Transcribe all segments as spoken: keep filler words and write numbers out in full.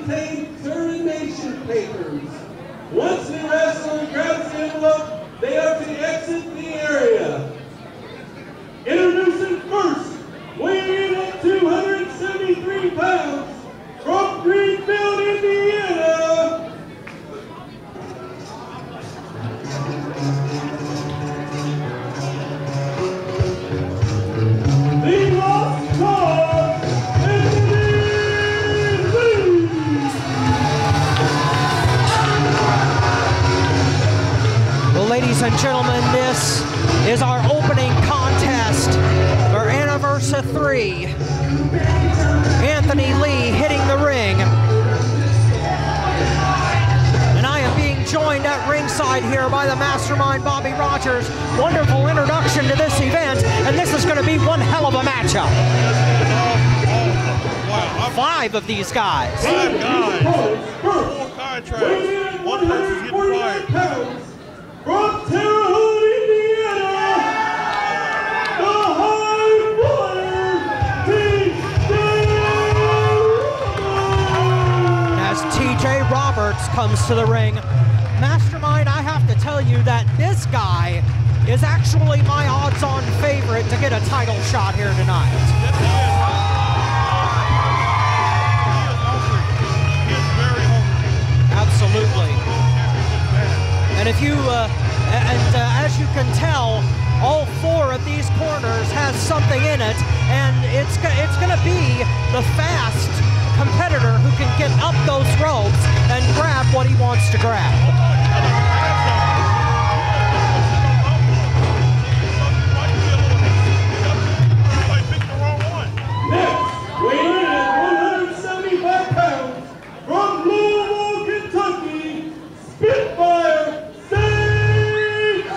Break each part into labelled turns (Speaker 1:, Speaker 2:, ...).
Speaker 1: contain termination papers. Once the wrestler grabs the envelope, they are to exit the area. Introducing first, weighing in at two hundred seventy-three pounds, from Greenfield, Indiana, the Lost Cause, Anthony Lee.
Speaker 2: Well, ladies and gentlemen, this is our opening contest for Anniversary three. Anthony Lee hitting the ring. And I am being joined at ringside here by the mastermind, Bobby Rogers. Wonderful introduction to this event, and this is going to be one hell of a matchup. Five of these guys.
Speaker 3: Five guys. Four contracts. One person's getting fired.
Speaker 1: From Terre Haute, Indiana, the High Flyer, T J
Speaker 2: As T J Roberts comes to the ring. Mastermind, I have to tell you that this guy is actually my odds-on favorite to get a title shot here tonight.
Speaker 3: Yes, he is. He is very hungry.
Speaker 2: Absolutely. And if you, uh, and uh, as you can tell, all four of these corners has something in it, and it's it's going to be the fast competitor who can get up those ropes and grab what he wants to grab.
Speaker 1: Next, weighing in at one hundred seventy-five pounds, from Louisville, Kentucky, Spitfire, Sage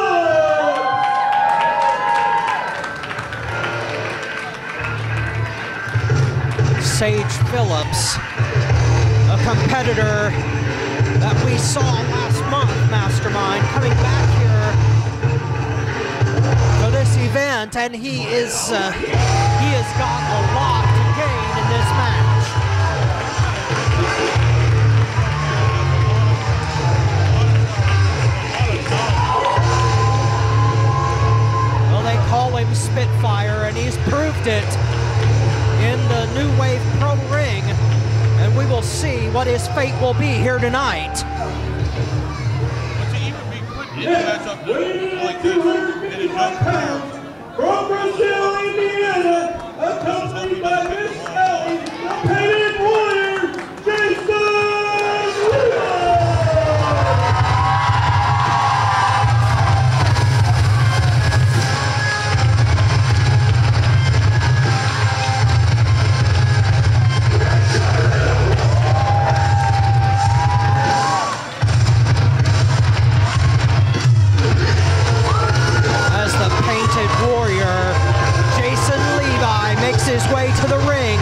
Speaker 1: Phillips.
Speaker 2: Sage Phillips, a competitor that we saw last month, Mastermind, coming back here for this event, and he is uh, he has got a lot to gain in this match. Well, they call him Spitfire, and he's proved it in the New Wave Pro Ring, and we will see what his fate will be here tonight.
Speaker 3: But to even be put in a matchup like this, it is not fair.
Speaker 1: From Brazil, Indiana, accompanied by Miss Ellie, the Painted Warrior, Jason Lewis.
Speaker 2: As the Painted Warrior, Jason Levi, makes his way to the ring.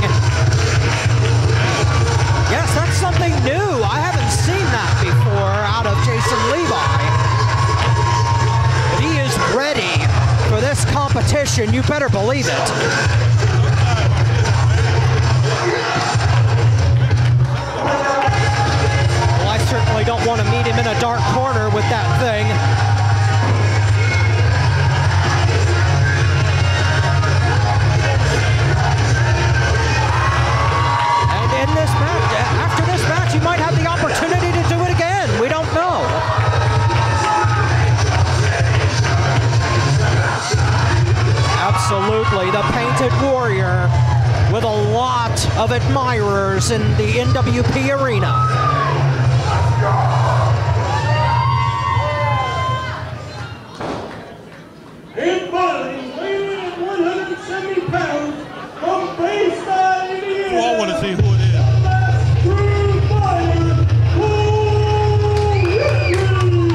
Speaker 2: Yes, that's something new. I haven't seen that before out of Jason Levi. But he is ready for this competition. You better believe it. Well, I certainly don't want to meet him in a dark corner with that thing. In this match, after this match, he might have the opportunity to do it again. We don't know. Absolutely, the Painted Warrior with a lot of admirers in the N W P arena.
Speaker 1: And finally, weighing in at one hundred seventy pounds, from Bayside, Indiana.
Speaker 3: Well, I want to see who it is.
Speaker 1: True Fire, Paul Whitley.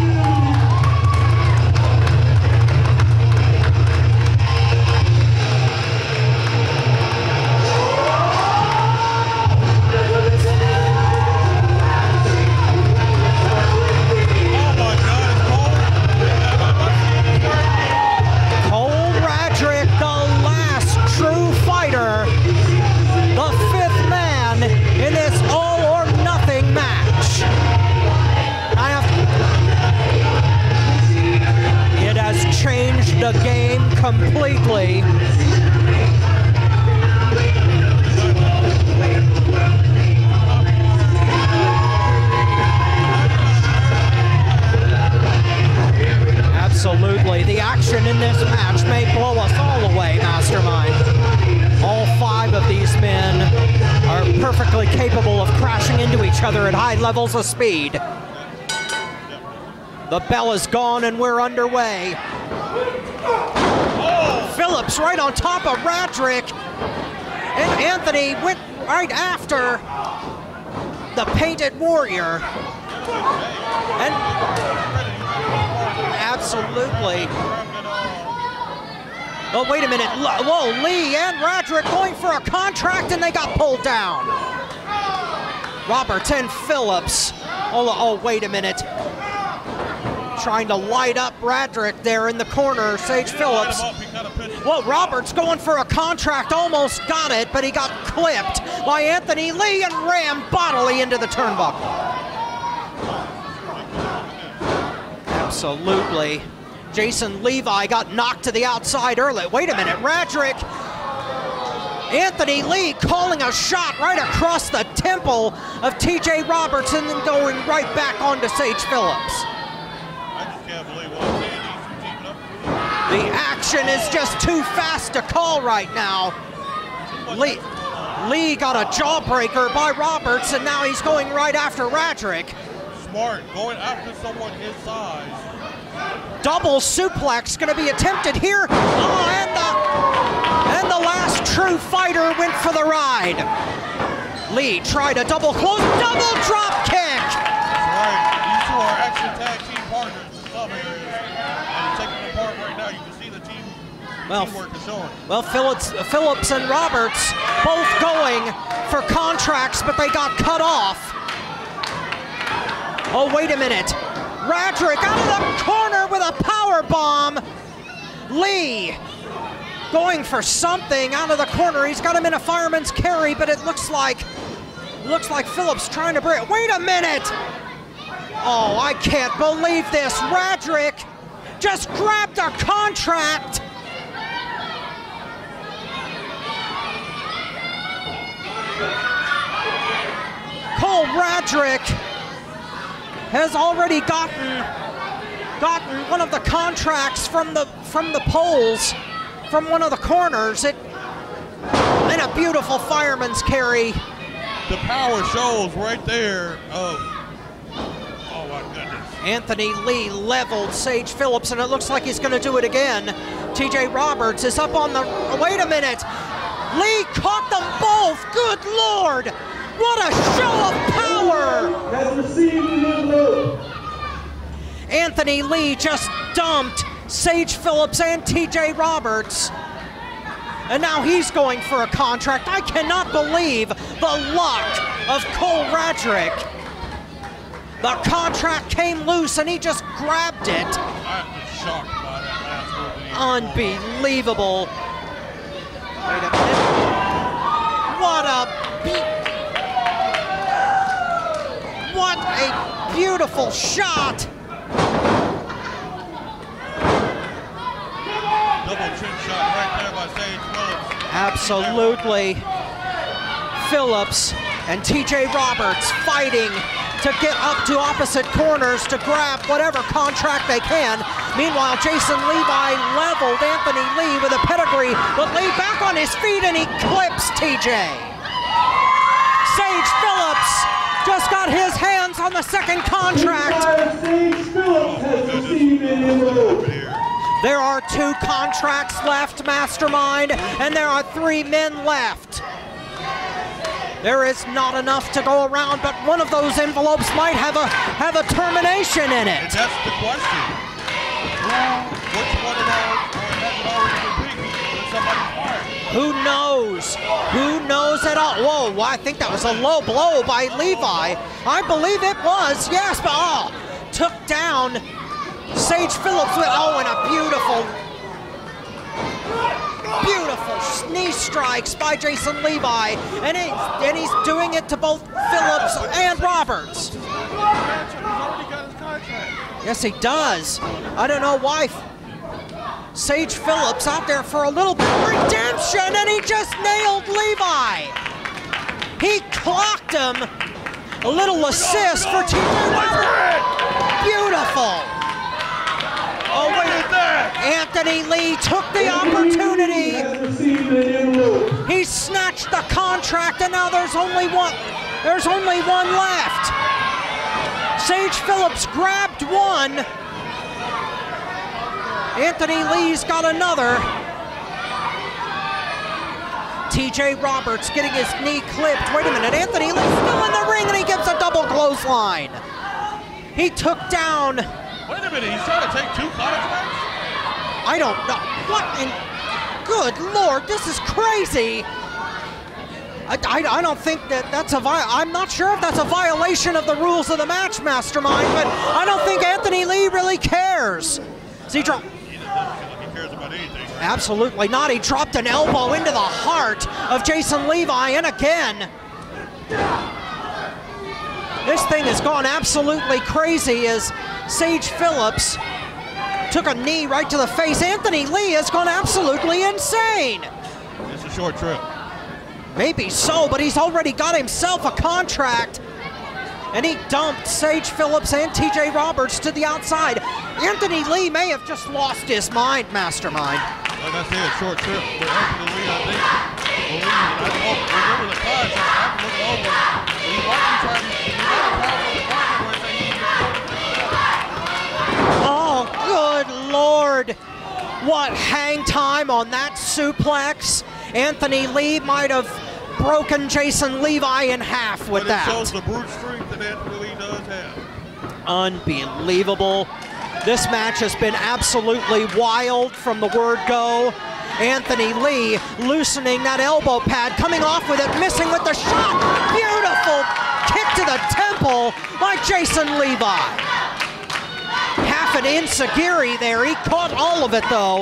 Speaker 2: action in this match may blow us all away, Mastermind. All five of these men are perfectly capable of crashing into each other at high levels of speed. The bell is gone and we're underway. Oh. Phillips right on top of Radrick. And Anthony went right after the Painted Warrior. And absolutely. Oh, wait a minute. Whoa, Lee and Radrick going for a contract and they got pulled down. Roberts and Phillips. Oh, oh, wait a minute. Trying to light up Radrick there in the corner, Sage Phillips. Well, Roberts going for a contract, almost got it, but he got clipped by Anthony Lee and rammed bodily into the turnbuckle. Absolutely. Jason Levi got knocked to the outside early. Wait a minute, Radrick. Anthony Lee calling a shot right across the temple of T J Roberts and then going right back onto Sage Phillips. The action is just too fast to call right now. Lee, Lee got a jawbreaker by Roberts, and now he's going right after Radrick.
Speaker 3: Smart, going after someone his size.
Speaker 2: Double suplex going to be attempted here. Oh, and the, and the last true fighter went for the ride. Lee tried a double close, double drop kick.
Speaker 3: That's right. These two are actually tag team partners in some areas. Taking it apart right now, you can see the team
Speaker 2: well,
Speaker 3: teamwork is showing.
Speaker 2: Well, Phillips, Phillips and Roberts both going for contracts, but they got cut off. Oh, wait a minute. Radrick out of the corner with a power bomb. Lee going for something out of the corner. He's got him in a fireman's carry, but it looks like looks like Phillips trying to break. Wait a minute. Oh, I can't believe this. Radrick just grabbed a contract. Cole Radrick has already gotten gotten one of the contracts from the from the poles, from one of the corners. It and a beautiful fireman's carry.
Speaker 3: The power shows right there. Oh, oh my goodness.
Speaker 2: Anthony Lee leveled Sage Phillips, and it looks like he's going to do it again. T J Roberts is up on the... Wait a minute. Lee caught them both. Good Lord. What a show of power.
Speaker 1: Has received the envelope.
Speaker 2: Anthony Lee just dumped Sage Phillips and T J Roberts. And now he's going for a contract. I cannot believe the luck of Cole Radrick. The contract came loose and he just grabbed it.
Speaker 3: I was shocked by that last move.
Speaker 2: Unbelievable. Wait a minute. What a beat. What a beautiful shot.
Speaker 3: Double chin shot right there by Sage Phillips.
Speaker 2: Absolutely. Phillips and T J Roberts fighting to get up to opposite corners to grab whatever contract they can. Meanwhile, Jason Levi leveled Anthony Lee with a pedigree, but Lee back on his feet and he clips T J. Sage Phillips just got his hands on the second contract.
Speaker 1: Sage Phillips has received an envelope.
Speaker 2: There are two contracts left, Mastermind, and there are three men left. There is not enough to go around, but one of those envelopes might have a have a termination in it.
Speaker 3: And that's the question. Which one of those has it already been picked with somebody's heart?
Speaker 2: Who knows? Who knows at all? Whoa, I think that was a low blow by Levi. I believe it was, yes, but oh, took down Sage Phillips with, oh, and a beautiful, beautiful knee strikes by Jason Levi, and, he, and he's doing it to both Phillips and Roberts. Yes, he does. I don't know why Sage Phillips out there for a little bit of redemption, and he just nailed Levi. He clocked him. A little assist for T J Roberts. Beautiful.
Speaker 3: Oh, wait at that.
Speaker 2: Anthony Lee took the opportunity. He snatched the contract, and now there's only one. There's only one left. Sage Phillips grabbed one. Anthony Lee's got another. T J Roberts getting his knee clipped. Wait a minute, Anthony Lee's still in the ring, and he gives a double clothesline. He took down.
Speaker 3: Wait a minute, he's trying to take two contracts?
Speaker 2: I don't know. What in, good Lord, this is crazy. I, I, I don't think that that's a vi I'm not sure if that's a violation of the rules of the match, Mastermind, but I don't think Anthony Lee really cares. See, drop.
Speaker 3: He doesn't feel like he cares about anything.
Speaker 2: Absolutely not. He dropped an elbow into the heart of Jason Levi, and again. This thing has gone absolutely crazy as Sage Phillips took a knee right to the face. Anthony Lee has gone absolutely insane.
Speaker 3: It's a short trip.
Speaker 2: Maybe so, but he's already got himself a contract. And he dumped Sage Phillips and T J Roberts to the outside. Anthony Lee may have just lost his mind, Mastermind.
Speaker 3: Like I said, short trip for Anthony Lee, I think. Believe it, I don't remember the contract. I have to look over. He might be trying to, he might have found the contract where he
Speaker 2: Oh, good Lord. What hang time on that suplex. Anthony Lee might have broken Jason Levi in half with
Speaker 3: but
Speaker 2: that.
Speaker 3: It shows the brute strength that Anthony Lee does have.
Speaker 2: Unbelievable. This match has been absolutely wild from the word go. Anthony Lee loosening that elbow pad, coming off with it, missing with the shot. Beautiful kick to the temple by Jason Levi. Half an enziguri there. He caught all of it though.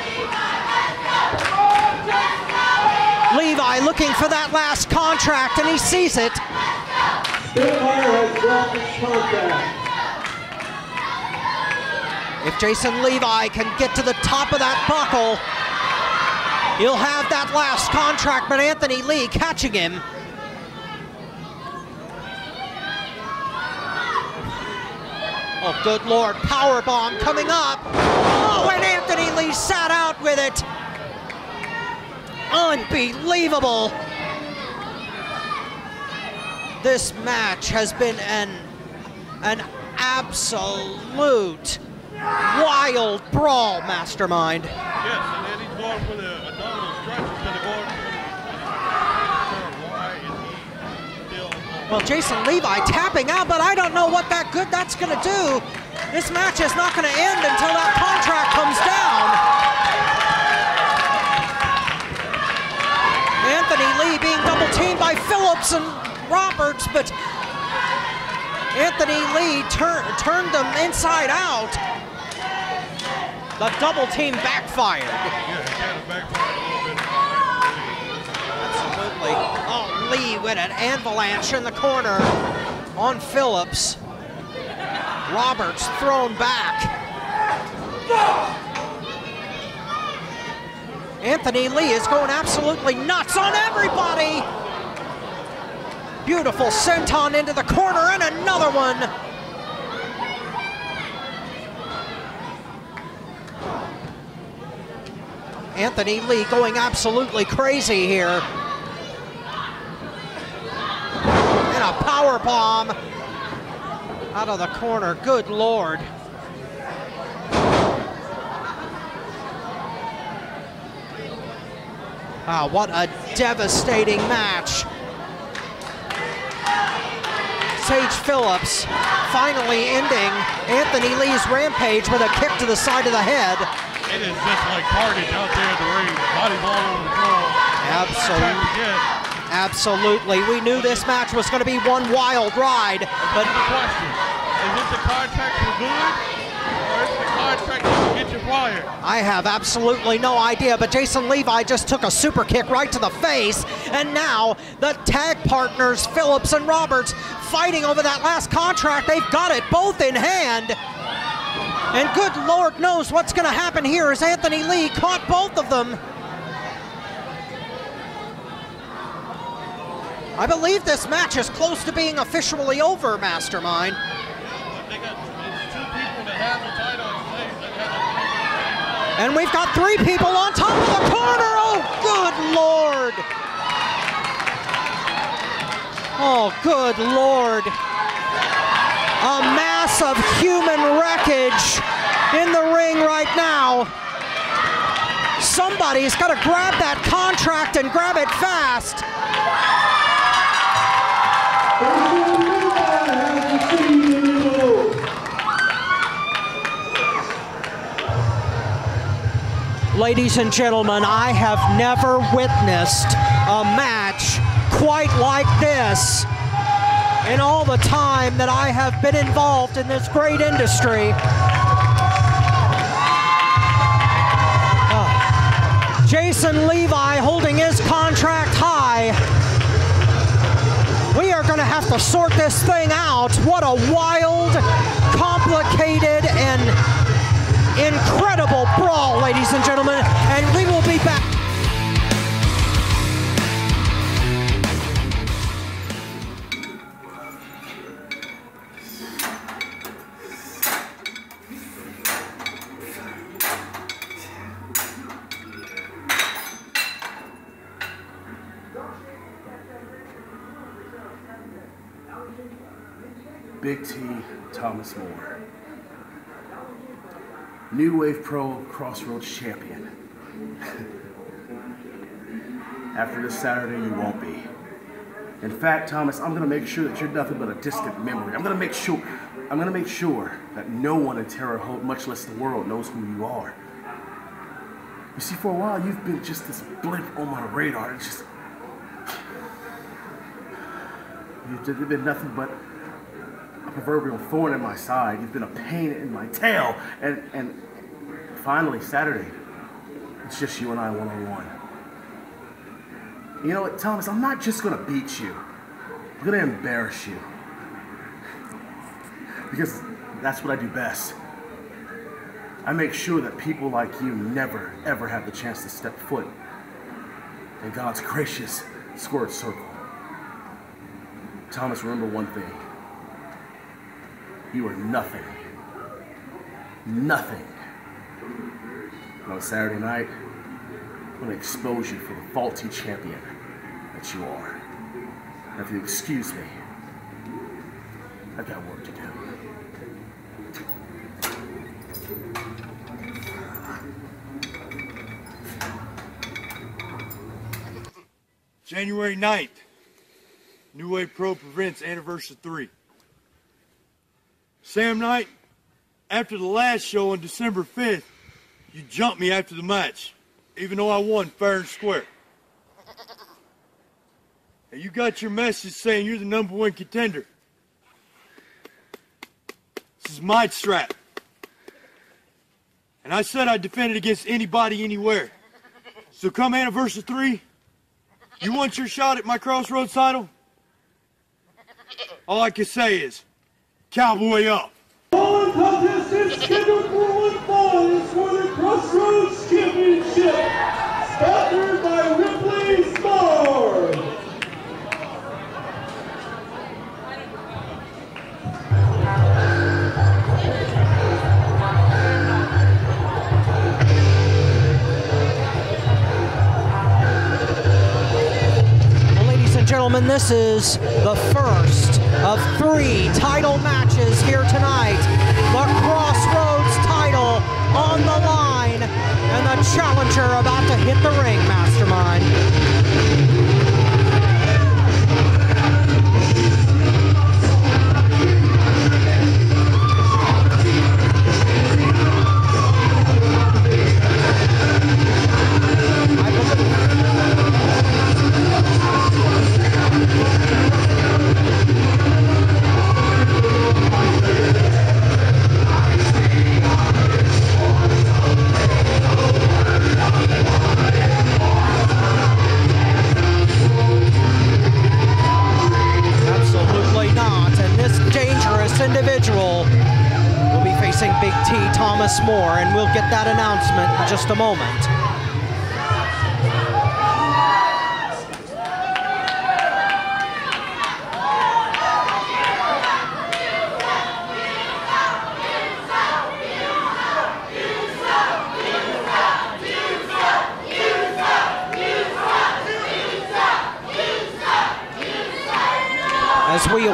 Speaker 2: Levi looking for that last contract, and he sees it. If Jason Levi can get to the top of that buckle, he'll have that last contract, but Anthony Lee catching him. Oh, good Lord, powerbomb coming up. Oh, and Anthony Lee sat out with it. Unbelievable. This match has been an, an absolute wild brawl, Mastermind.
Speaker 3: Yes, and then he's going for the abdominal stretch instead of going for the... Why is he still...
Speaker 2: Well, Jason Levi tapping out, but I don't know what that good that's going to do. This match is not going to end until that contract comes down. Anthony Lee being double teamed by Phillips and Roberts, but Anthony Lee tur turned them inside out. The double team backfired.
Speaker 3: Yeah, it kind of backfired a little bit.
Speaker 2: Absolutely. Oh, Lee with an avalanche in the corner on Phillips. Roberts thrown back. Anthony Lee is going absolutely nuts on everybody. Beautiful senton into the corner and another one. Anthony Lee going absolutely crazy here. And a power bomb out of the corner. Good Lord. Wow, what a devastating match. Sage Phillips finally ending Anthony Lee's rampage with a kick to the side of the head.
Speaker 3: It is just like carnage out there in the ring. Bodies all over the floor.
Speaker 2: Absolutely. Absolutely. We knew this match was going to be one wild ride. But
Speaker 3: the question, is it the contract for good? Or is it the contract to get you fired?
Speaker 2: I have absolutely no idea, but Jason Levi just took a super kick right to the face, and now the tag partners, Phillips and Roberts, fighting over that last contract. They've got it both in hand. And good Lord knows what's going to happen here as Anthony Lee caught both of them. I believe this match is close to being officially over, Mastermind.
Speaker 3: They got two people that have the title. They have
Speaker 2: And we've got three people on top of the corner. Oh, good Lord. Oh, good Lord. A mass of human wreckage in the ring right now. Somebody's got to grab that contract and grab it fast. Ladies and gentlemen, I have never witnessed a match quite like this in all the time that I have been involved in this great industry. Uh, Jason Levi holding his contract high. We are going to have to sort this thing out. What a wild, complicated, and incredible brawl, ladies and gentlemen, and we will be back.
Speaker 4: Big T, Thomas More. New Wave Pro Crossroads champion. After this Saturday, you won't be. In fact, Thomas, I'm gonna make sure that you're nothing but a distant memory. I'm gonna make sure, I'm gonna make sure that no one in Terre Haute, much less the world, knows who you are. You see, for a while, you've been just this blimp on my radar. It's just, you've been nothing but a proverbial thorn in my side. You've been a pain in my tail. And, and finally, Saturday, it's just you and I one-on-one. You know what, Thomas, I'm not just gonna beat you. I'm gonna embarrass you. Because that's what I do best. I make sure that people like you never, ever have the chance to step foot in God's gracious squared circle. Thomas, remember one thing. You are nothing. Nothing. And on Saturday night, I'm going to expose you for the faulty champion that you are. And if you excuse me, I've got work to do.
Speaker 5: January ninth, New Wave Pro presents Anniversary three. Sam Knight, after the last show on December fifth, you jumped me after the match, even though I won fair and square. And you got your message saying you're the number one contender. This is my strap. And I said I'd defend it against anybody, anywhere. So come Anniversary three, you want your shot at my Crossroads title? All I can say is, cowboy up.
Speaker 1: Following contest is scheduled for one fall is for the Crossroads Championship, sponsored by Ripley Sport.
Speaker 2: Gentlemen, this is the first of three title matches here tonight. The Crossroads title on the line, and the challenger about to hit the ring, Mastermind. Individual will be facing Big T, Thomas More, and we'll get that announcement in just a moment.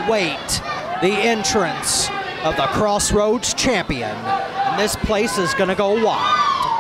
Speaker 2: await the entrance of the Crossroads champion. And this place is gonna go wild.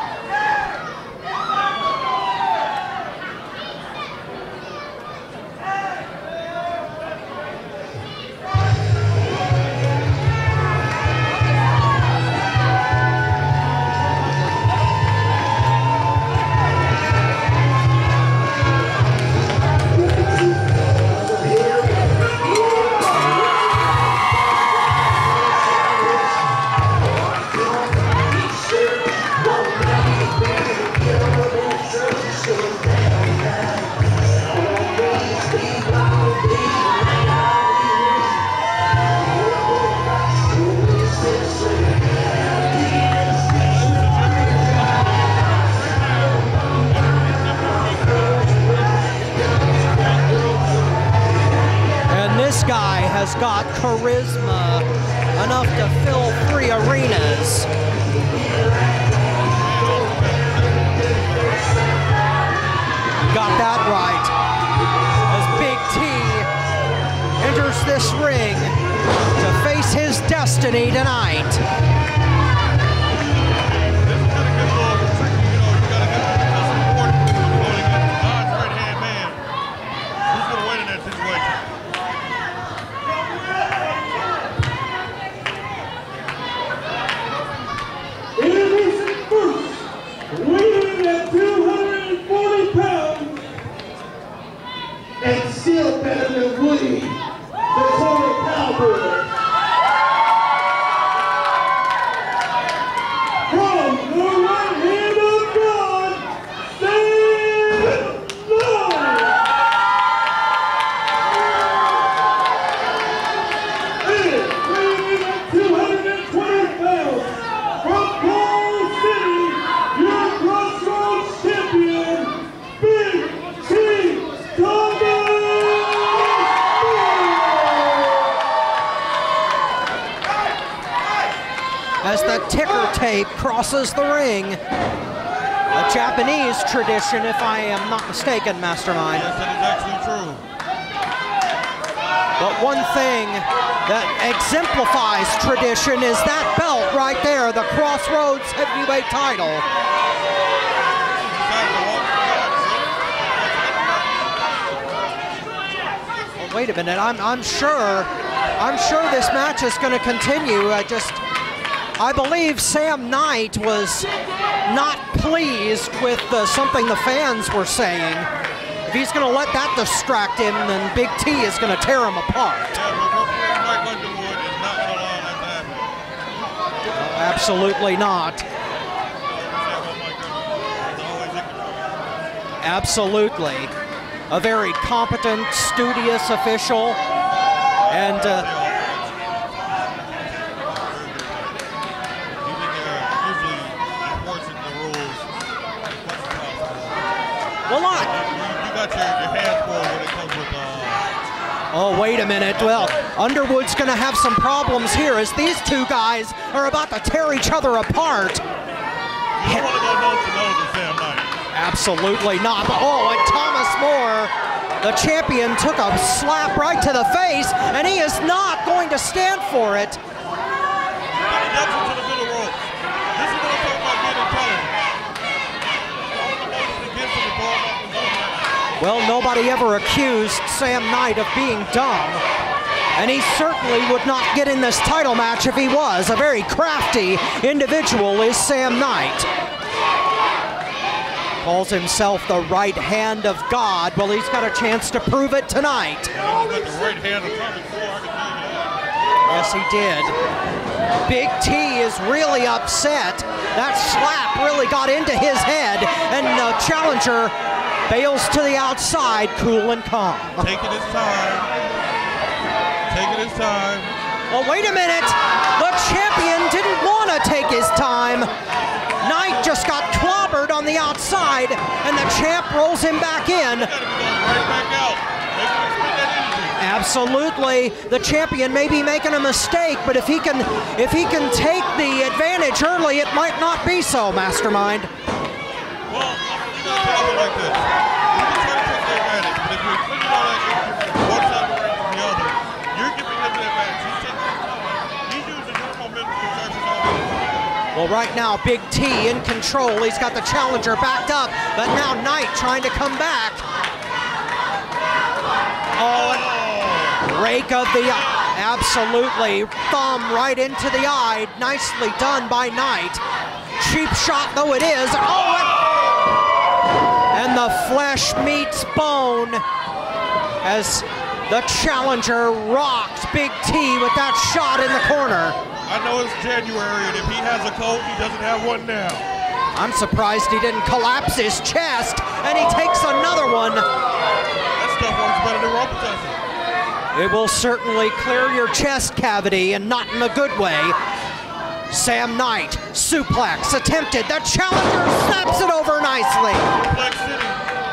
Speaker 2: Has got charisma enough to fill three arenas. Got that right. As Big T enters this ring to face his destiny tonight.
Speaker 1: And still better than Woody, the total cowboy. From the right hand of God, Sam Knight. And weighing at two hundred twenty pounds, from Ball City, your Crossroads champion, Big T.
Speaker 2: As the ticker tape crosses the ring, a Japanese tradition, if I am not mistaken, Mastermind.
Speaker 3: Yes, that is actually true.
Speaker 2: But one thing that exemplifies tradition is that belt right there, the Crossroads Heavyweight title. Well, wait a minute, I'm, I'm sure, I'm sure this match is going to continue. I just... I believe Sam Knight was not pleased with uh, something the fans were saying. If he's going to let that distract him, then Big T is going to tear him apart.
Speaker 3: Yeah, but Mike Underwood is not going to allow that to happen.
Speaker 2: Uh, absolutely not. Absolutely. A very competent, studious official. And... Uh, Well, not.
Speaker 3: You got your, your hands full when it comes with. Uh...
Speaker 2: Oh, wait a minute. Well, Underwood's going to have some problems here as these two guys are about to tear each other apart.
Speaker 3: You don't want to go nose to nose with Sam Knight.
Speaker 2: Absolutely not. Oh, and Thomas More, the champion, took a slap right to the face, and he is not going to stand for it.
Speaker 3: That's into the middle rope. This is what I'm talking about being intelligent.
Speaker 2: Well, nobody ever accused Sam Knight of being dumb, and he certainly would not get in this title match if he was. A very crafty individual is Sam Knight. Calls himself the right hand of God. Well, he's got a chance to prove it tonight.
Speaker 3: Yeah, he's got the right hand of God before, I can tell you that.
Speaker 2: Yes, he did. Big T is really upset. That slap really got into his head, and the challenger bails to the outside, cool and calm.
Speaker 3: Taking his time. Taking his time.
Speaker 2: Well, wait a minute. The champion didn't want to take his time. Knight just got clobbered on the outside, and the champ rolls him back in.
Speaker 3: He's got to be going right back out. Make him expend that energy.
Speaker 2: Absolutely. The champion may be making a mistake, but if he can if he can take the advantage early, it might not be so, Mastermind.
Speaker 3: Well, you got to tell it like this. You can try to take the advantage, but if you're expending all that energy from one side of the ring to the other, you're giving
Speaker 2: Well, right now, Big T in control. He's got the challenger backed up, but now Knight trying to come back. Oh, rake of the eye. Absolutely. Thumb right into the eye. Nicely done by Knight. Cheap shot though it is. Oh, and, and the flesh meets bone as the challenger rocked Big T with that shot in the corner.
Speaker 3: I know it's January, and if he has a cold, he doesn't have one now.
Speaker 2: I'm surprised he didn't collapse his chest, and he takes another one.
Speaker 3: That stuff works better than Robitussin.
Speaker 2: It will certainly clear your chest cavity, and not in a good way. Sam Knight, suplex attempted. The challenger snaps it over nicely.
Speaker 3: Suplex City.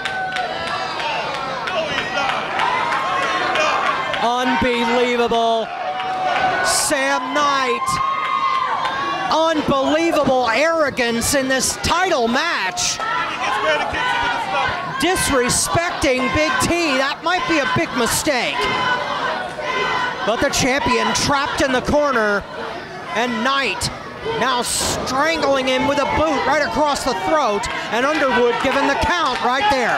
Speaker 3: Oh, he's not. He's not.
Speaker 2: Unbelievable. Sam Knight. Unbelievable arrogance in this title match.
Speaker 3: He gets ready to kick him in the stomach.
Speaker 2: Disrespecting Big T. That might be a big mistake. But the champion trapped in the corner, and Knight now strangling him with a boot right across the throat, and Underwood giving the count right there.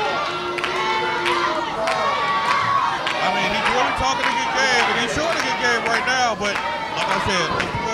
Speaker 3: I mean, he's really talking a good game, and he's showing a good game right now, but like I said,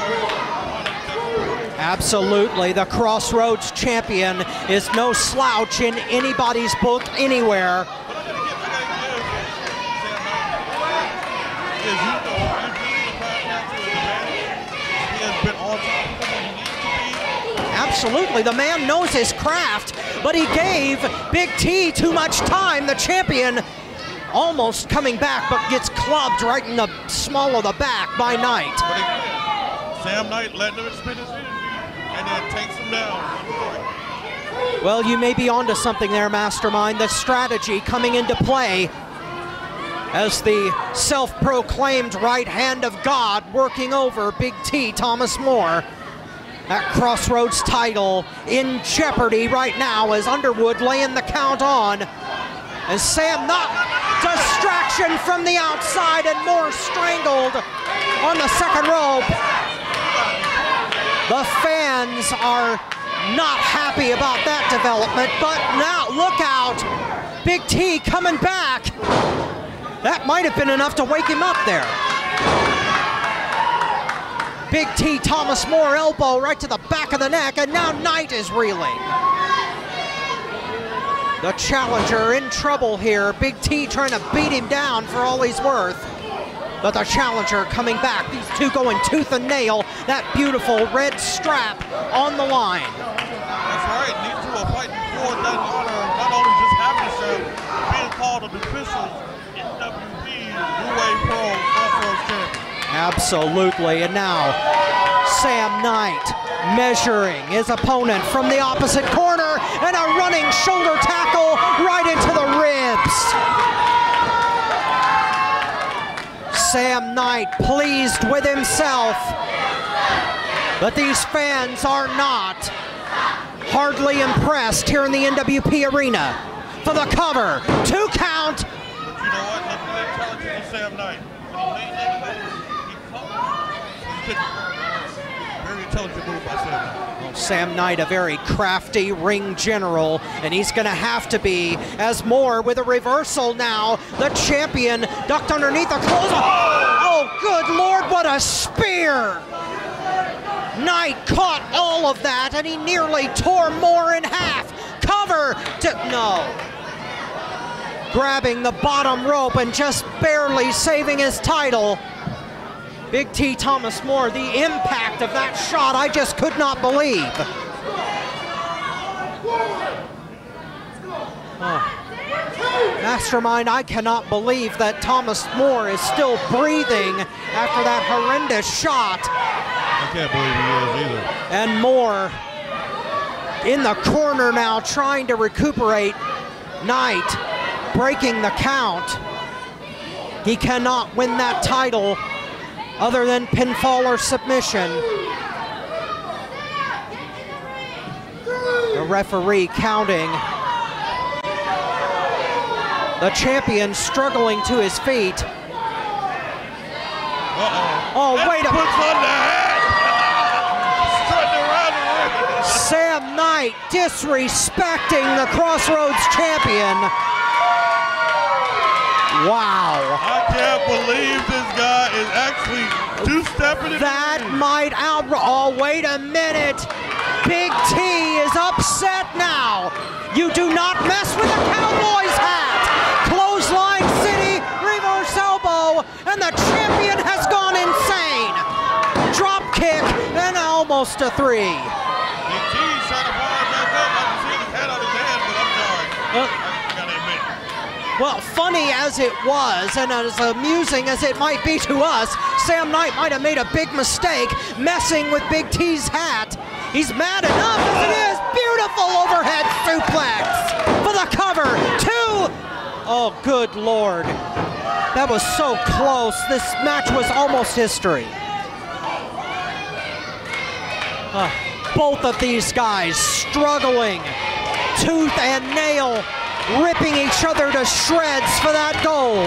Speaker 2: absolutely, the Crossroads champion is no slouch in anybody's book anywhere.
Speaker 3: But I gotta give, I gotta give Sam Knight is, you know, he's really the power council is advantage. He has been on top of him when he needs to be.
Speaker 2: Absolutely, the man knows his craft, but he gave Big T too much time. The champion almost coming back, but gets clubbed right in the small of the back by Knight.
Speaker 3: But again, Sam Knight letting him spin his energy and then takes him down.
Speaker 2: Well, you may be onto something there, Mastermind. The strategy coming into play as the self-proclaimed right hand of God working over Big T, Thomas More. That Crossroads title in jeopardy right now as Underwood laying the count on. As Sam Knight, distraction from the outside and More strangled on the second rope. The fans are not happy about that development, but now look out, Big T coming back. That might have been enough to wake him up there. Big T, Thomas More elbow right to the back of the neck, and now Knight is reeling. The challenger in trouble here. Big T trying to beat him down for all he's worth. But the challenger coming back. These two going tooth and nail. That beautiful red strap on the line.
Speaker 3: That's right. These two are fighting for that honor, not only just having the show, being called an official N W B New Wave Pro Crossroads champion.
Speaker 2: Absolutely. And now Sam Knight measuring his opponent from the opposite corner, and a running shoulder tackle right into the ribs. Sam Knight pleased with himself, but these fans are not. Hardly impressed here in the N W P arena. For the cover, two count.
Speaker 3: But you know what? Look at that intelligence of Sam Knight. When he made that move, he covered. He took very intelligent move by Sam Knight.
Speaker 2: Well, Sam Knight, a very crafty ring general, and he's going to have to be, as More with a reversal now. The champion ducked underneath a close. Oh, good Lord, what a spear! Knight caught all of that, and he nearly tore More in half. Cover to, no. Grabbing the bottom rope and just barely saving his title. Big T, Thomas More, the impact of that shot, I just could not believe. Oh. Mastermind, I cannot believe that Thomas More is still breathing after that horrendous shot.
Speaker 3: I can't believe he is either.
Speaker 2: And More in the corner now trying to recuperate. Knight breaking the count. He cannot win that title other than pinfall or submission. The referee counting. The champion struggling to his feet.
Speaker 3: Uh-oh.
Speaker 2: Oh, wait a minute.
Speaker 3: Puts on the head. Strutting
Speaker 2: Sam Knight disrespecting the Crossroads champion. Wow.
Speaker 3: I can't believe this guy is actually two-stepping.
Speaker 2: That might out. Oh, wait a minute. Big T is upset now. You do not mess with the Cowboys hat. Clothesline City, reverse elbow, and the champion has gone insane. Drop kick and almost a three.
Speaker 3: Big T's trying to fire back up. I can see his head on his head, but I'm sorry.
Speaker 2: Uh,
Speaker 3: I gotta admit.
Speaker 2: Well, funny as it was, and as amusing as it might be to us, Sam Knight might have made a big mistake messing with Big T's hat. He's mad enough as it is. Beautiful overhead suplex for the cover. Two. Oh, good Lord. That was so close. This match was almost history. Uh, both of these guys struggling, tooth and nail, ripping each other to shreds for that gold.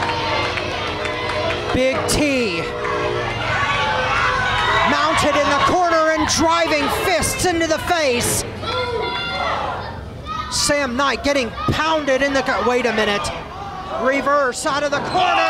Speaker 2: Big T mounted in the corner and driving fists into the face. Sam Knight getting pounded in the, wait a minute. Reverse out of the corner.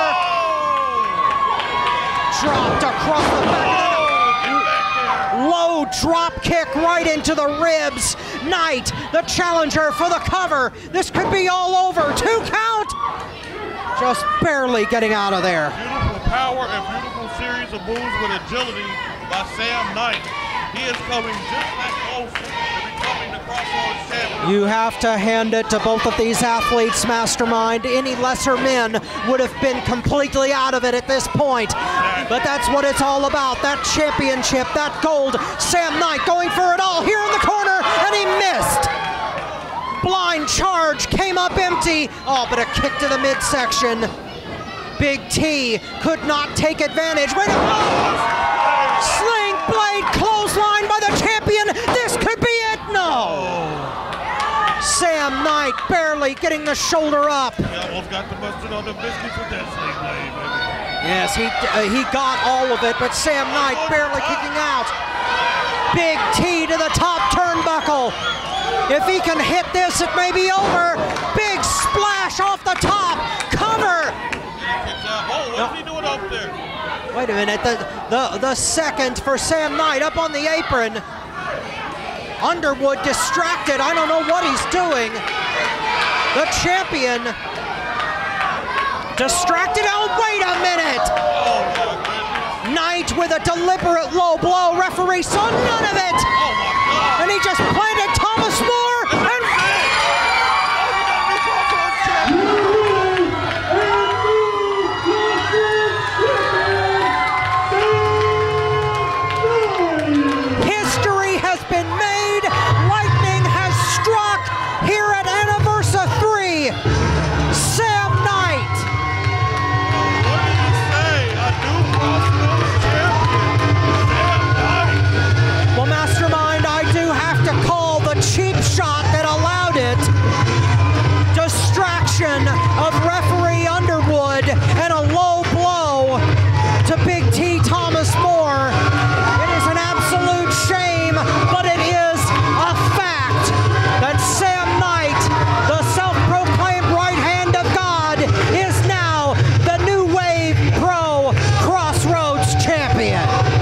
Speaker 2: Dropped across the back. Low drop kick right into the ribs. Knight, the challenger for the cover. This could be all over. Two count. Just barely getting out of there.
Speaker 3: Beautiful power and beautiful series of moves with agility by Sam Knight. He is coming just that close to becoming the Crossroads champion.
Speaker 2: You have to hand it to both of these athletes, Mastermind. Any lesser men would have been completely out of it at this point. But that's what it's all about, that championship, that gold. Sam Knight going for it all here in the corner, and he missed. Blind charge, came up empty. Oh, but a kick to the midsection. Big T could not take advantage. Wait a minute. Sling blade clothesline by the champion. This could be it. No. Sam Knight barely getting the shoulder up.
Speaker 3: He almost got the mustard on the biscuits with that sling blade, baby.
Speaker 2: Yes, he uh, he got all of it, but Sam Knight barely kicking out. Big T to the top turnbuckle. If he can hit this, it may be over. Big splash off the top. Cover.
Speaker 3: Oh, what's he doing up there?
Speaker 2: Wait a minute, the, the, the second for Sam Knight up on the apron. Underwood distracted, I don't know what he's doing. The champion distracted, oh wait a minute!
Speaker 3: Oh my goodness.
Speaker 2: Knight with a deliberate low blow, referee saw none of it!
Speaker 3: Oh my God.
Speaker 2: And he just planted Thomas More and... of referee Underwood and a low blow to Big T Thomas More. It is an absolute shame, but it is a fact that Sam Knight, the self-proclaimed right hand of God, is now the New Wave Pro Crossroads champion.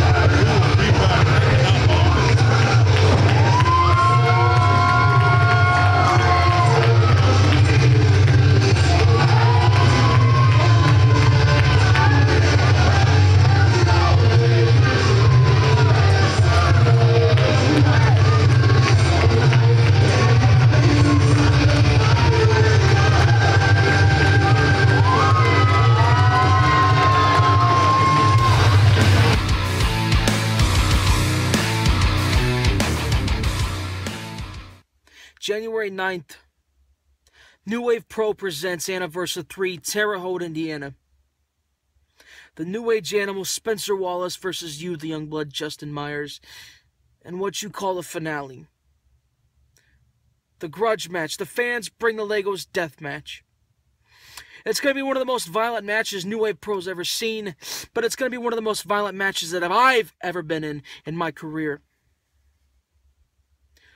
Speaker 6: January ninth, New Wave Pro presents Anniversary three, Terre Haute, Indiana. The New Age Animal, Spencer Wallace versus you, the Youngblood, Justin Myers, and what you call a finale. The grudge match, the fans bring the Legos death match. It's going to be one of the most violent matches New Wave Pro's ever seen, but it's going to be one of the most violent matches that I've ever been in in my career.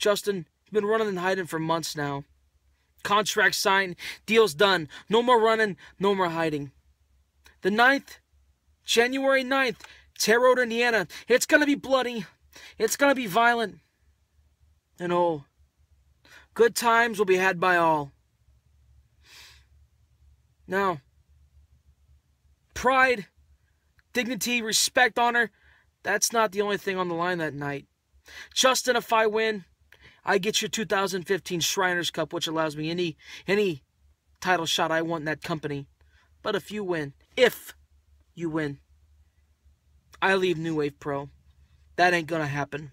Speaker 6: Justin, you've been running and hiding for months now. Contract signed, deal's done. No more running, no more hiding. The ninth, January ninth, Terre Haute, Indiana. It's going to be bloody. It's going to be violent. And oh, good times will be had by all. Now, pride, dignity, respect, honor, that's not the only thing on the line that night. Justin, if I win, I get your two thousand fifteen Shriners Cup, which allows me any any title shot I want in that company. But if you win, if you win, I leave New Wave Pro. That ain't gonna happen.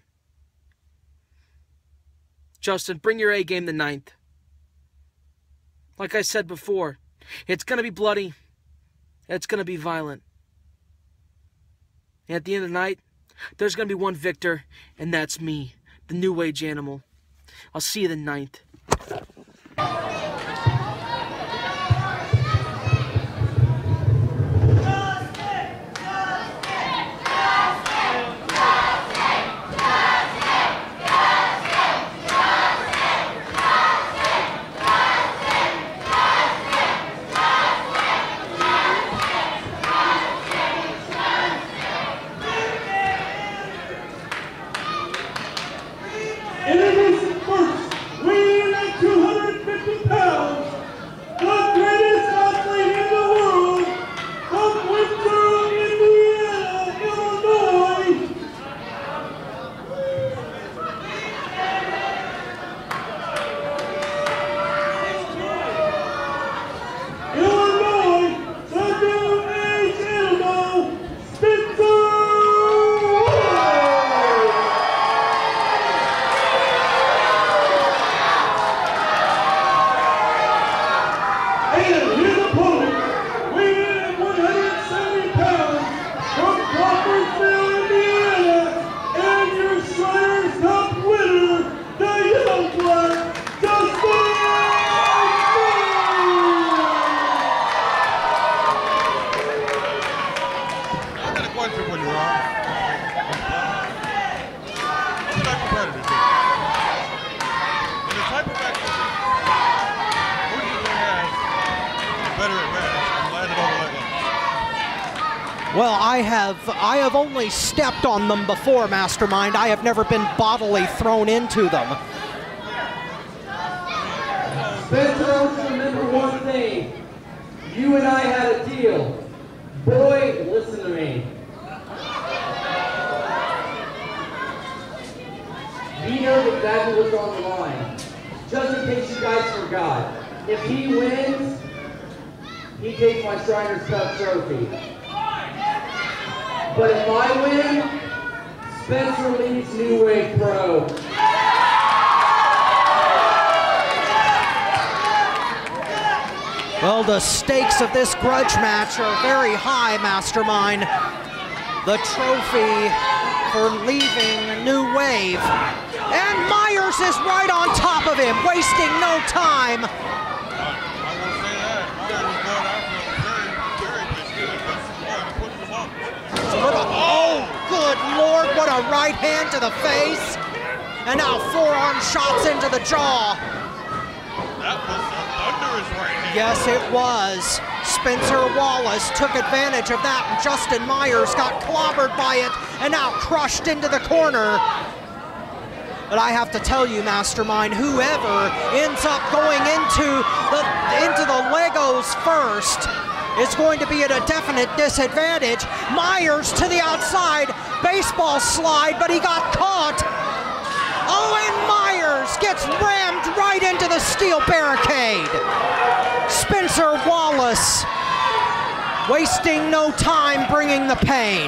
Speaker 6: Justin, bring your A game the ninth. Like I said before, it's gonna be bloody. It's gonna be violent. And at the end of the night, there's gonna be one victor, and that's me, the New Age Animal. I'll see you the ninth.
Speaker 2: Well, I have I have only stepped on them before, Mastermind. I have never been bodily thrown into them.
Speaker 7: Spencer, remember one thing. You and I had a deal. Boy, listen to me. He knows exactly what's on the line. Just in case you guys forgot. If he wins, he takes my Shriners Cup trophy. But if I win, Spencer leaves New Wave Pro.
Speaker 2: Well, the stakes of this grudge match are very high, Mastermind. The trophy for leaving New Wave. And Myers is right on top of him, wasting no time. Oh, good Lord, what a right hand to the face. And now forearm shots into the jaw.
Speaker 3: That was a thunderous right hand.
Speaker 2: Yes, it was. Spencer Wallace took advantage of that, and Justin Myers got clobbered by it and now crushed into the corner. But I have to tell you, Mastermind, whoever ends up going into the, into the Legos first is going to be at a definite disadvantage. Myers to the outside, baseball slide, but he got caught. Owen Myers gets rammed right into the steel barricade. Spencer Wallace wasting no time bringing the pain.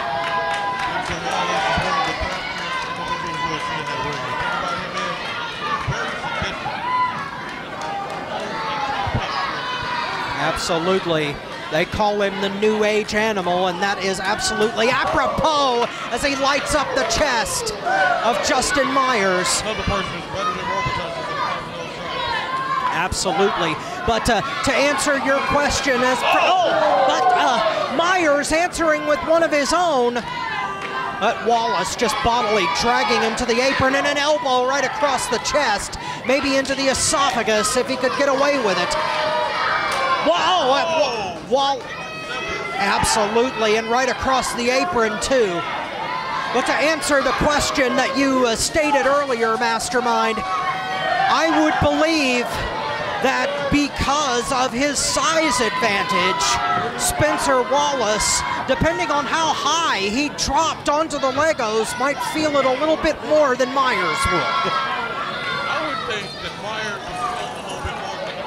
Speaker 2: Absolutely. They call him the New Age Animal, and that is absolutely apropos as he lights up the chest of Justin Myers.
Speaker 3: Another person is better than Robitussin.
Speaker 2: Absolutely. But uh, to answer your question, as oh, but uh, Myers answering with one of his own. But Wallace just bodily dragging him to the apron and an elbow right across the chest, maybe into the esophagus if he could get away with it. Whoa! Oh. Wall. Absolutely, and right across the apron too. But to answer the question that you uh, stated earlier, Mastermind, I would believe that because of his size advantage, Spencer Wallace, depending on how high he dropped onto the Legos, might feel it a little bit more than Myers would.
Speaker 3: I would think that Myers is still a little bit more than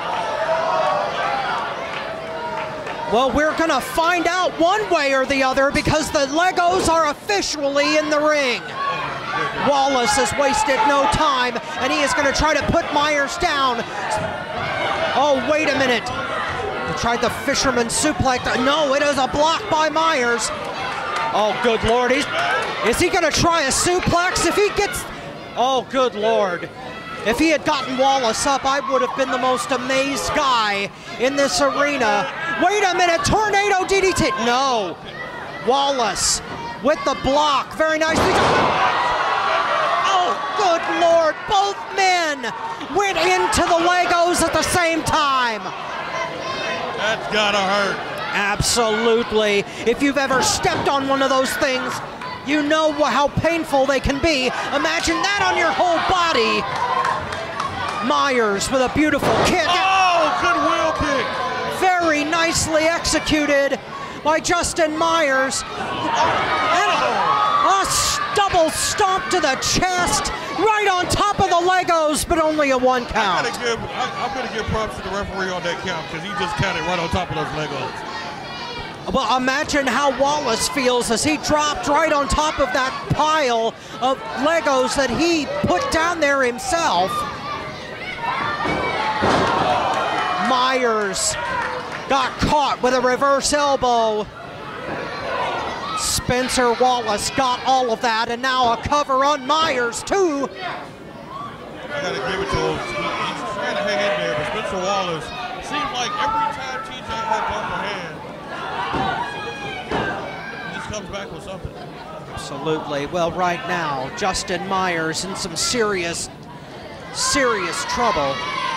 Speaker 2: Well, we're gonna find out one way or the other because the Legos are officially in the ring. Wallace has wasted no time, and he is gonna try to put Myers down. Oh, wait a minute. He tried the fisherman suplex. No, it is a block by Myers. Oh, good Lord. He's, is he gonna try a suplex? If he gets, oh, good Lord. If he had gotten Wallace up, I would have been the most amazed guy in this arena. Wait a minute, tornado D D T. No, Wallace with the block, very nicely. Oh, good Lord, both men went into the Legos at the same time.
Speaker 3: That's gotta hurt.
Speaker 2: Absolutely. If you've ever stepped on one of those things, you know how painful they can be. Imagine that on your whole body. Myers with a beautiful kick.
Speaker 3: Oh, good wheel kick.
Speaker 2: Very nicely executed by Justin Myers. And a double stomp to the chest, right on top of the Legos, but only a one count.
Speaker 3: I gotta give, I, I'm going to give props to the referee on that count because he just counted right on top of those Legos.
Speaker 2: Well, imagine how Wallace feels as he dropped right on top of that pile of Legos that he put down there himself. Myers got caught with a reverse elbow. Spencer Wallace got all of that, and now a cover on Myers too.
Speaker 3: I gotta give it to him. He, he's trying to hang in there, but Spencer Wallace seems like every time T J has upper hand, he just comes back with something.
Speaker 2: Absolutely. Well, right now, Justin Myers in some serious, serious trouble.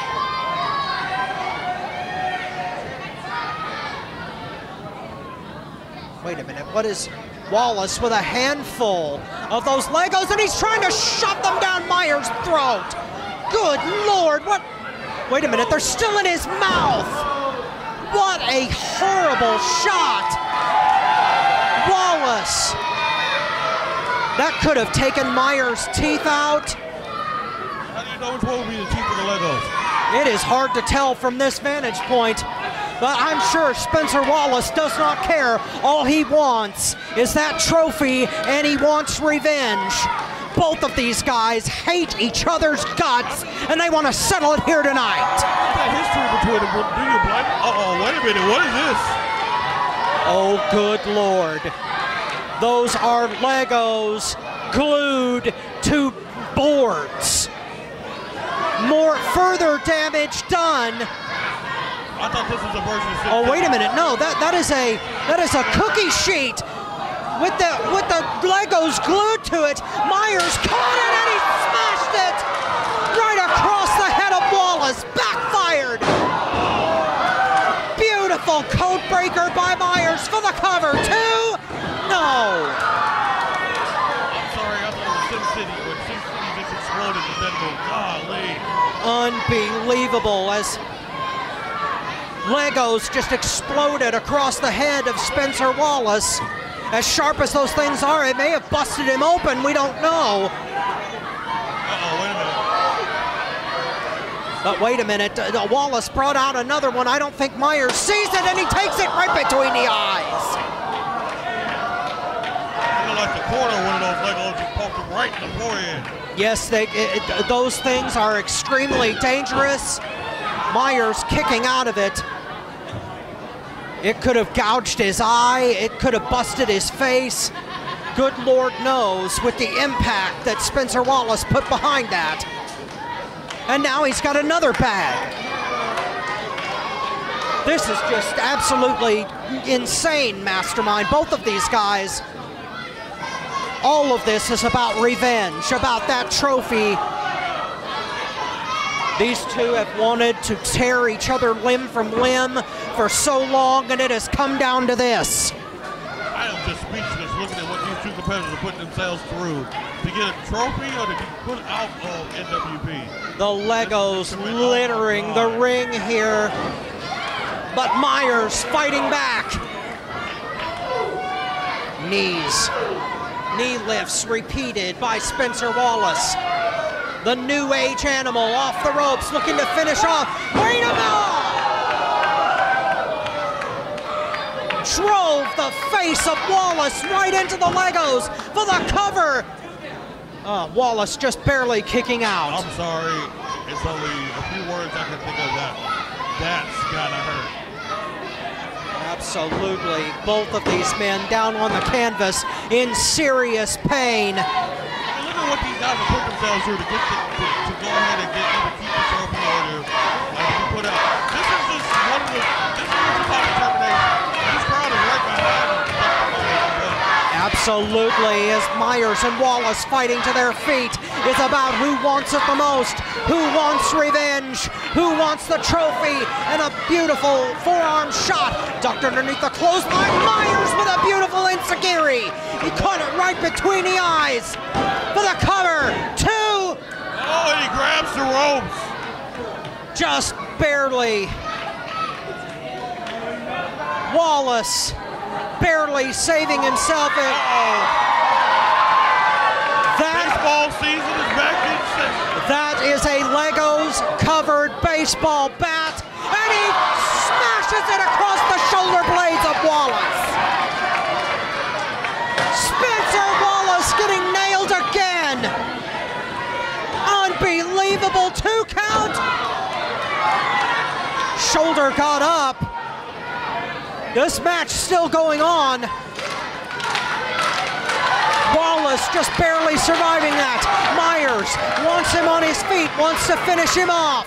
Speaker 2: Wait a minute, what is Wallace with a handful of those Legos, and he's trying to shove them down Myers' throat. Good Lord, what? Wait a minute, they're still in his mouth. What a horrible shot. Wallace. That could have taken Myers' teeth out.
Speaker 3: How do you know which one will be the teeth of the Legos?
Speaker 2: It is hard to tell from this vantage point. But I'm sure Spencer Wallace does not care. All he wants is that trophy, and he wants revenge. Both of these guys hate each other's guts, and they want to settle it here tonight.
Speaker 3: What's that history between them? Do you blame? Uh-oh, wait a minute, what is this?
Speaker 2: Oh, good Lord. Those are Legos glued to boards. More further damage done.
Speaker 3: I thought this was a version of
Speaker 2: Oh, wait a minute. No, that that is a that is a cookie sheet with the with the Legos glued to it. Myers caught it and he smashed it right across the head of Wallace. Backfired. Beautiful code breaker by Myers for the cover. Two. No.
Speaker 3: I'm sorry, I thought it was Sim City, but Sim City just exploded with that move. Golly.
Speaker 2: Unbelievable as Legos just exploded across the head of Spencer Wallace. As sharp as those things are, it may have busted him open, we don't know.
Speaker 3: Uh-oh, wait a minute.
Speaker 2: But wait a minute, uh, Wallace brought out another one. I don't think Myers sees it, and he takes it right between the eyes.
Speaker 3: It looked like the corner of one of those Legos just poked him right in the forehead.
Speaker 2: Yes, they, it, it, those things are extremely dangerous. Myers kicking out of it. It could have gouged his eye. It could have busted his face. Good Lord knows with the impact that Spencer Wallace put behind that. And now he's got another bag. This is just absolutely insane, Mastermind. Both of these guys. All of this is about revenge, about that trophy. These two have wanted to tear each other limb from limb for so long, and it has come down to this.
Speaker 3: I am just speechless looking at what these two competitors are putting themselves through to get a trophy or to be put out of N W P.
Speaker 2: The Legos littering the ring here, but Myers fighting back. Knees, knee lifts repeated by Spencer Wallace. The New Age Animal off the ropes, looking to finish off. Wait a minute! Drove the face of Wallace right into the Legos for the cover. Uh, Wallace just barely kicking out.
Speaker 3: I'm sorry, it's only a few words I can think of that. That's gotta hurt.
Speaker 2: Absolutely. Both of these men down on the canvas in serious pain.
Speaker 3: Look at what these guys have put themselves through to get the, to, to go ahead and get either keep the trophy or to, like, to put out. This is just one of the, this is what you call determination. This crowd is right behind them.
Speaker 2: Absolutely, as Myers and Wallace fighting to their feet. It's about who wants it the most, who wants revenge, who wants the trophy, and a beautiful forearm shot. Ducked underneath the clothesline. Myers with a beautiful enziguri. He caught it right between the eyes for the cover. Two.
Speaker 3: Oh, and he grabs the ropes.
Speaker 2: Just barely. Wallace barely saving himself. In. That,
Speaker 3: baseball season is back in session.
Speaker 2: that is a Legos covered baseball bat, and he smashes it across the shoulder blades of Wallace. Spencer Wallace getting nailed again. Unbelievable two count. Shoulder got up. This match still going on. Wallace just barely surviving that. Myers wants him on his feet, wants to finish him off.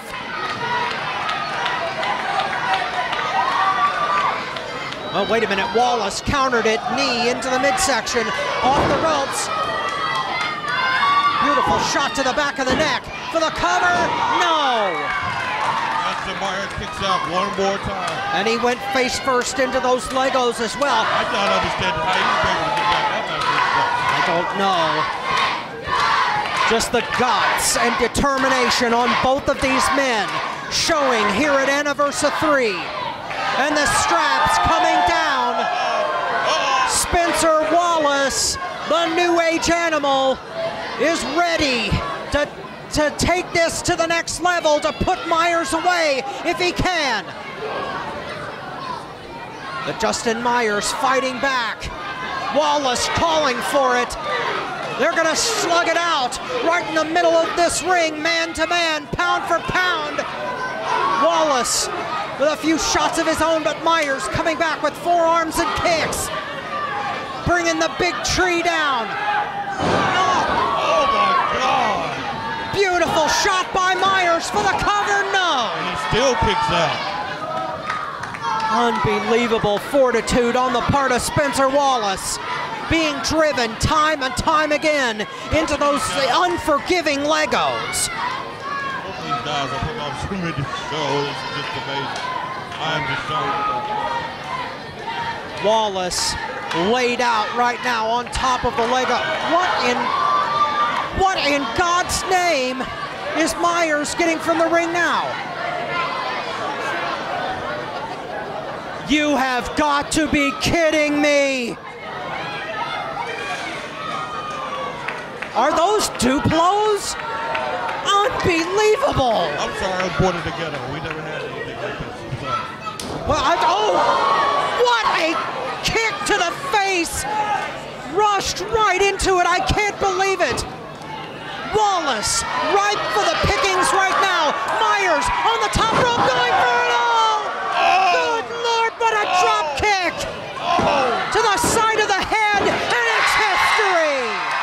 Speaker 2: Oh, wait a minute. Wallace countered it, knee into the midsection, off the ropes. Beautiful shot to the back of the neck for the cover. No.
Speaker 3: Justin Myers kicks out one more time.
Speaker 2: And he went face first into those Legos as well.
Speaker 3: I don't understand how he was able to get back up after this.
Speaker 2: I don't know. Just the guts and determination on both of these men showing here at Anniversary three. And the straps coming down. Spencer Wallace, the New Age Animal, is ready to to take this to the next level, to put Myers away if he can. But Justin Myers fighting back. Wallace calling for it. They're gonna slug it out right in the middle of this ring, man to man, pound for pound. Wallace with a few shots of his own, but Myers coming back with forearms and kicks. Bringing the big tree down.
Speaker 3: Oh my God.
Speaker 2: Beautiful shot by Myers for the cover, no.
Speaker 3: And he still kicks out.
Speaker 2: Unbelievable fortitude on the part of Spencer Wallace, being driven time and time again into those unforgiving Legos.
Speaker 3: Both of these guys are putting on so many shows. It's just amazing. I'm just so.
Speaker 2: Wallace laid out right now on top of the Lego. What in What in God's name is Myers getting from the ring now? You have got to be kidding me. Are those Duplos? Unbelievable.
Speaker 3: I'm sorry, I was born in the ghetto. We never had anything like this. I'm sorry.
Speaker 2: Well, I, oh, what a kick to the face. Rushed right into it. I can't believe it. Wallace, ripe for the pickings right now. Myers on the top rope going for it all.
Speaker 3: Oh.
Speaker 2: Good Lord, what a drop kick.
Speaker 3: Oh.
Speaker 2: To the side of the head, and it's history.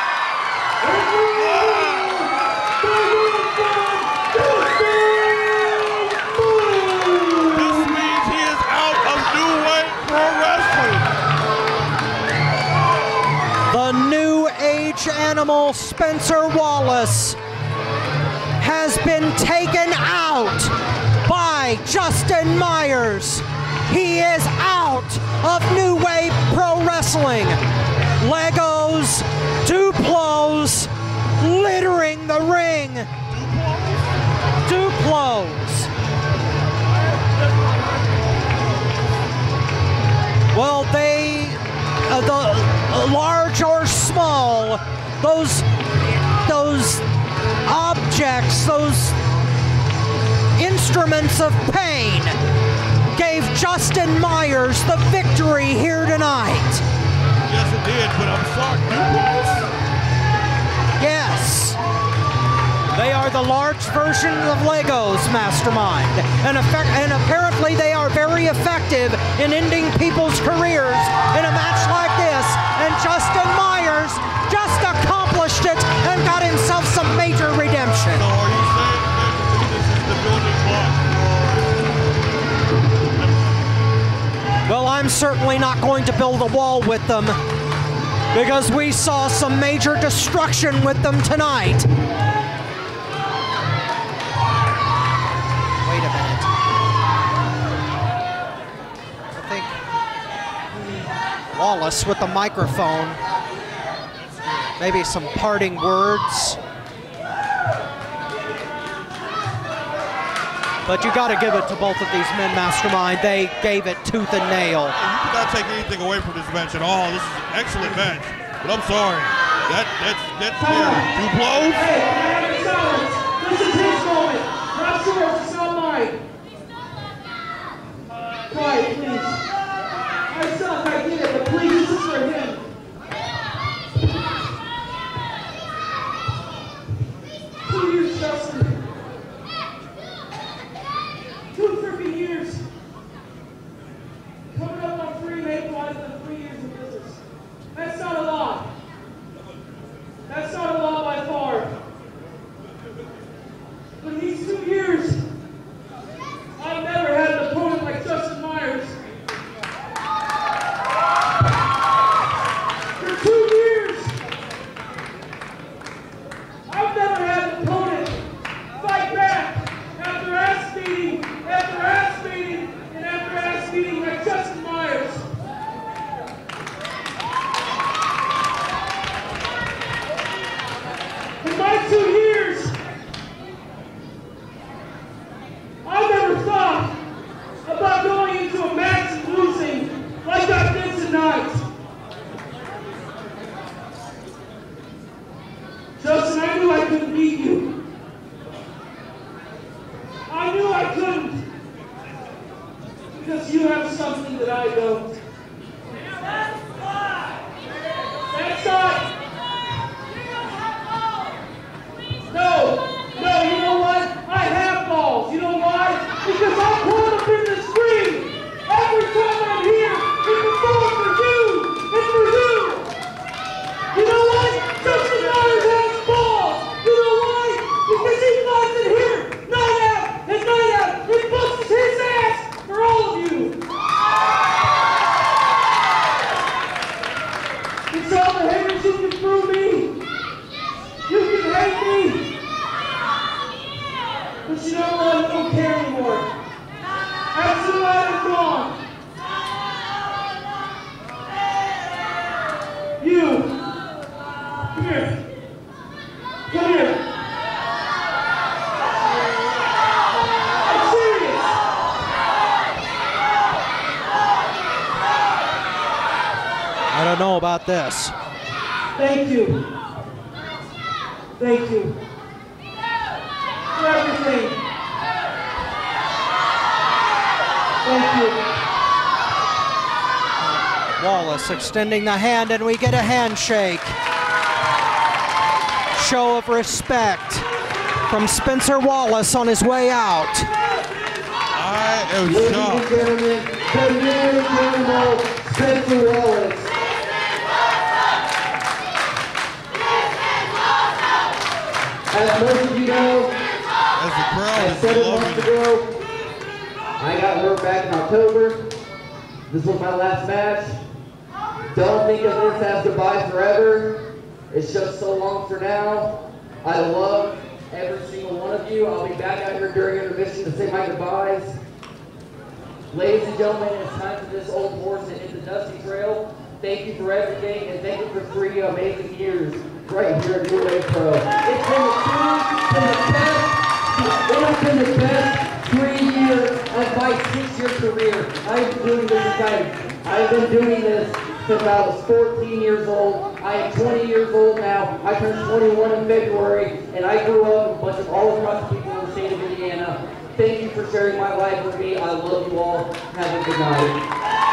Speaker 3: This means he is out of New Wave Pro Wrestling.
Speaker 2: The New Age Age animal Spencer Wallace has been taken out by Justin Myers. He is out of New Wave Pro Wrestling. Legos, Duplos, littering the ring. Duplos. Well, they, uh, the uh, large or small, those, those objects, those instruments of pain gave Justin Myers the victory here tonight.
Speaker 3: Yes, it did, but I'm sorry.
Speaker 2: Yes. They are the large version of Legos, Mastermind. And, effect and apparently they are very effective in ending people's careers in a match like this. And Justin Myers just accomplished it and got himself some major redemption.
Speaker 3: So are you saying that this is the building block for...
Speaker 2: Well, I'm certainly not going to build a wall with them because we saw some major destruction with them tonight. Wait a minute. I think Wallace with the microphone. Maybe some parting words. But you got to give it to both of these men, Mastermind. They gave it tooth and nail.
Speaker 3: You cannot take anything away from this match at all. This is an excellent match. But I'm sorry. That, that's, that's scary. Two blows?
Speaker 7: Hey, silence. This is his moment. Not yours. It's not mine. Quiet, please. I suck. I get it. But please, this is for him. Two years, Justin. Two freaking years. Coming up on three, maybe less than three years in business. That's not a lot. That's not a lot by far. But in these two years, I've never had an opponent like Justin Myers. For two years, I've never had an opponent fight back after ass beating, after ass beating, and after ass beating like Justin Myers. In my two years, I never thought about going into a match and losing like I did tonight. Justin, I knew I couldn't beat you. I knew I couldn't. Because you have something that I don't. That's not. No, no, you know what? I have balls. You know why? Because I'm caught up in the screen. Every time I'm here, it's more for you. It's for you. You know what? Justin Myers has balls. You know why? Because he fights it here, night out and night out. He busts his ass for all of you. It's all the haters who can prove me. You can hate me. But you know what? I don't care anymore. After the light is gone. You. Come here. Come here. I'm serious.
Speaker 2: I don't know about this.
Speaker 7: Thank you. Thank you. For everything. Thank you.
Speaker 2: Wallace extending the hand, and we get a handshake. Show of respect from Spencer Wallace on his way out.
Speaker 3: I am
Speaker 7: Ladies and
Speaker 3: shocked.
Speaker 7: gentlemen, the new General Spencer Wallace. As most of you know,
Speaker 3: As the crowd
Speaker 7: as
Speaker 3: is
Speaker 7: seven months
Speaker 3: loving it.
Speaker 7: ago, I got hurt back in October. This was my last match. Don't think of this as goodbye forever.
Speaker 8: It's just so long for now. I love every single one of you. I'll be back out here during intermission to say my goodbyes. Ladies and gentlemen, it's time for this old horse to hit the dusty trail. Thank you for everything, and thank you for three amazing years right here at New Wave Pro. It's been the, been the best, it has been the best three years of my six-year career. I've been doing this, guys. I've been doing this since I was fourteen years old. I am twenty years old now. I turned twenty-one in February, and I grew up with a bunch of all across the people in the state of Indiana. Thank you for sharing my life with me. I love you all. Have a good night.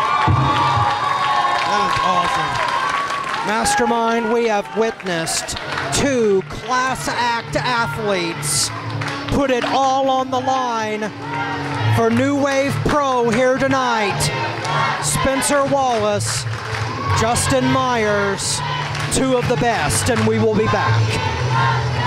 Speaker 3: That is awesome.
Speaker 2: Mastermind, we have witnessed two class act athletes put it all on the line for New Wave Pro here tonight. Spencer Wallace, Justin Myers, two of the best, and we will be back.